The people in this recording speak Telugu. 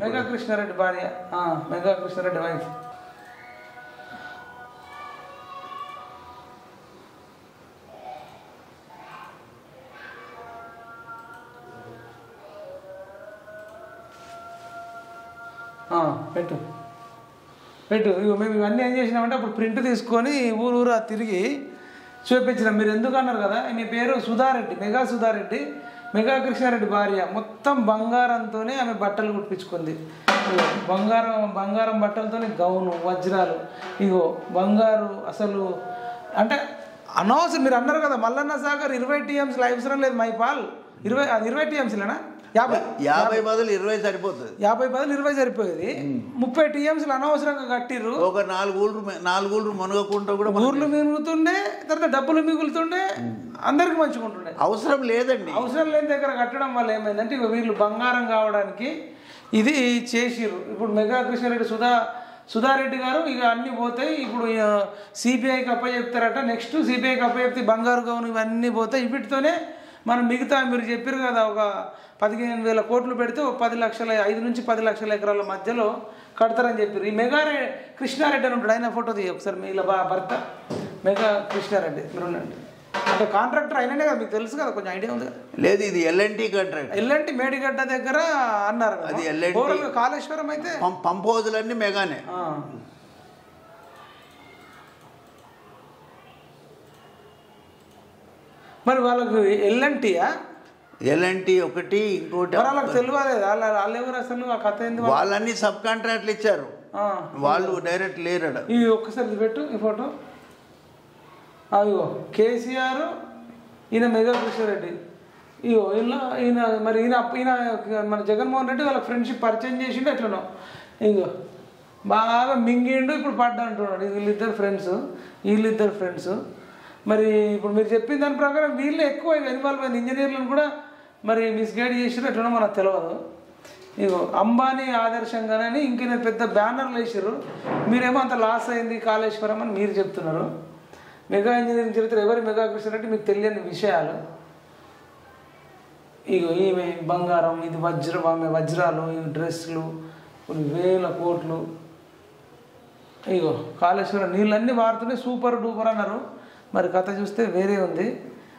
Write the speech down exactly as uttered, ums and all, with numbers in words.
మెగా కృష్ణారెడ్డి భార్య, మెగా కృష్ణారెడ్డి వైఫ్. పెట్టు పెట్టు ఇగో మేము ఇవన్నీ ఏం చేసినామంటే అప్పుడు ప్రింట్ తీసుకొని ఊరు ఊరా తిరిగి చూపించినాం. మీరు ఎందుకు అన్నారు కదా, మీ పేరు సుధారెడ్డి, మెగా సుధారెడ్డి, మెగా కృష్ణారెడ్డి భార్య. మొత్తం బంగారంతోనే ఆమె బట్టలు కుట్టించుకుంది. బంగారం బంగారం బట్టలతోనే గౌను, వజ్రాలు, ఇగో బంగారు. అసలు అంటే అనవసరం. మీరు అన్నారు కదా మల్లన్న సాగర్ ఇరవై టీఎంసీలు అవసరం లేదు మైపాల్, ఇరవై అది ఇరవై టీఎంసీలేనా? యాభై యాభై బదులు ఇరవై సరిపోతుంది. యాభై బదులు ఇరవై సరిపోయేది. ముప్పై టీఎంసీలు అనవసరంగా కట్టిర్రు. ఒక నాలుగు ఊళ్ళు నాలుగు ఊళ్ళు మునగకుండా కూడా ఊర్లు మిగులుతుండే, తర్వాత డబ్బులు మిగులుతుండే, అందరికి మంచిగా ఉంటుండే. అవసరం లేదండి. అవసరం లేని దగ్గర కట్టడం వల్ల ఏమైందంటే ఇక వీళ్ళు బంగారం కావడానికి ఇది చేసిర్రు. ఇప్పుడు మెగా కృష్ణారెడ్డి సుధా సుధారెడ్డి గారు ఇక అన్నీ పోతాయి. ఇప్పుడు సిబిఐకి అప్పచెప్తారట. నెక్స్ట్ సిబిఐకి అప్పచెప్తే బంగారు గౌను ఇవన్నీ పోతాయి. వీటితోనే మనం మిగతా మీరు చెప్పారు కదా ఒక పదిహేను వేల కోట్లు పెడితే ఒక పది లక్షల ఐదు నుంచి పది లక్షల ఎకరాల మధ్యలో కడతారని చెప్పారు. ఈ మెగా కృష్ణారెడ్డి అని ఉంటాడు, ఆయన ఫోటో తీయ ఒకసారి. మీ బా భర్త మెగా కృష్ణారెడ్డి మీరు ఉండండి. అంటే కాంట్రాక్టర్ అయిననే కదా, మీకు తెలుసు కదా, కొంచెం ఐడియా ఉంది కదా. లేదు, ఇది ఎల్ఎన్టీ కాంట్రాక్ట్. ఎల్ఎన్టీ మేడిగడ్డ దగ్గర అన్నారు. అది ఎల్ఎన్టీ. కాళేశ్వరం అయితే పంప్ హౌజులన్నీ మెగానే. మరి వాళ్ళకు ఎల్ఎన్టీయా? ఎల్ఎన్టీ ఒకటి, ఇంకోటి వాళ్ళకి తెలియలేదు. వాళ్ళ వాళ్ళు ఎవరు అసలు, ఆ కథ ఏంది? వాళ్ళన్నీ సబ్ కాంట్రాక్ట్లు ఇచ్చారు, వాళ్ళు డైరెక్ట్ లేరడ. ఇవి ఒక్కసారి పెట్టు ఈ ఫోటో. అదిగో కేసీఆర్, ఈయన మెగా కృష్ణారెడ్డి. ఇగో ఇలా ఈయన మరి ఈయన ఈయన మన జగన్మోహన్ రెడ్డి వాళ్ళ ఫ్రెండ్షిప్ పరిచయం చేసిండు. ఎట్లనో ఇగో బాగా మింగిండు, ఇప్పుడు పడ్డా అంటున్నాడు. వీళ్ళిద్దరు ఫ్రెండ్స్, వీళ్ళిద్దరు ఫ్రెండ్స్. మరి ఇప్పుడు మీరు చెప్పిన దాని ప్రకారం వీళ్ళు ఎక్కువ ఇన్వాల్వ్ అయిన ఇంజనీర్లను కూడా మరి మిస్గైడ్ చేసారు, ఎట్లనో మనకు తెలియదు. ఇగో అంబానీ ఆదర్శంగానే ఇంక పెద్ద బ్యానర్లు వేసారు. మీరేమో అంత లాస్ అయింది కాళేశ్వరం అని మీరు చెప్తున్నారు. మెగా ఇంజనీరింగ్ చరిత్ర ఎవరి మెగా కృష్ణారెడ్డి మీకు తెలియని విషయాలు. ఇగో ఈమె బంగారం, ఇది వజ్రం, ఆమె వజ్రాలు, ఇవి డ్రెస్సులు, కొన్ని వేల కోట్లు. ఇగో కాళేశ్వరం నీళ్ళన్నీ వారుతున్నాయి, సూపర్ డూపర్ అన్నారు. మరి కథ చూస్తే వేరే ఉంది.